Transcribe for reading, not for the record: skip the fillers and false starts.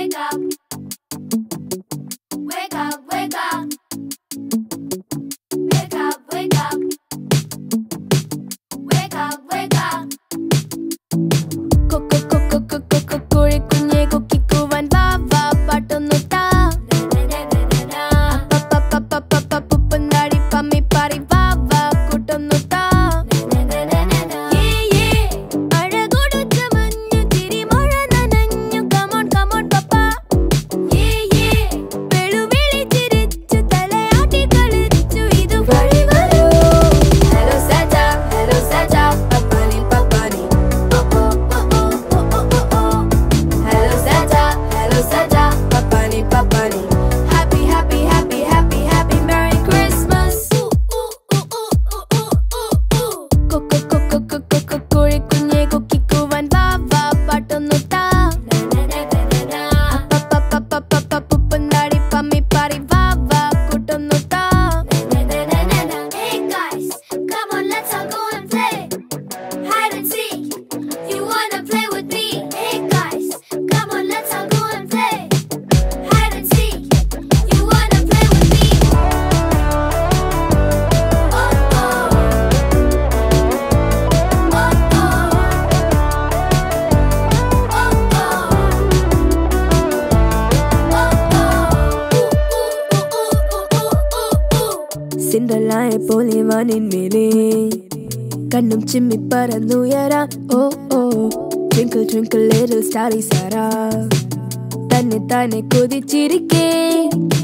wake up. Wake up, wake up. Wake up, wake up. Wake up, wake up. കോഴിക്കുഞ്ഞെ കൊക്കിക്കുവാൻ വാ വാ പാട്ടൊന്നു താ. പുപ്പന്താടി പമ്മി പാറി വാ വാ കൂട്ടൊന്നു താ. അഴകൊടുത്ത മഞ്ഞു തിരി മഴ നനഞ്ഞു കമോൺ കമോൺ പപ്പ. വെളുവിളി ചിരിച്ചു തലയാട്ടി കളിച്ചു ഇത് വഴി വരൂ. ഹലോ സാറ്റാ പപ്പാനി പപ്പാനി. Hello Santa, Papani Papani. Happy, happy, happy, happy, happy Merry Christmas. കോഴിക്കുഞ്ഞെ കൊക്കിക്കുവാൻ വാ വാ പാട്ടൊന്നു താ. പുപ്പന്താടി പമ്മി പാറി വാ വാ കൂട്ടൊന്നു താ. Hey guys, come on, let's all go and play hide and seek. You wanna play with me? Hey guys, come on, let's all go and play hide and seek. You wanna play with me? Oh oh. Oh oh. സിൻഡ്രല്ലായെ പോലെ വാനിന്മേലെ കണ്ണും ചിമ്മി പറന്നുയരാ. ഓ ഓ twinkle twinkle little star സാറാ തന്നെ താനെ കൊതിച്ചിരിക്കേ.